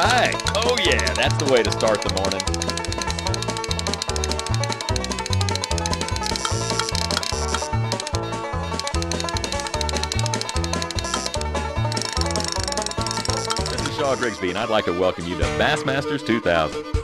right. Oh, yeah, that's the way to start the morning. This is Shaw Grigsby, and I'd like to welcome you to Bassmasters 2000.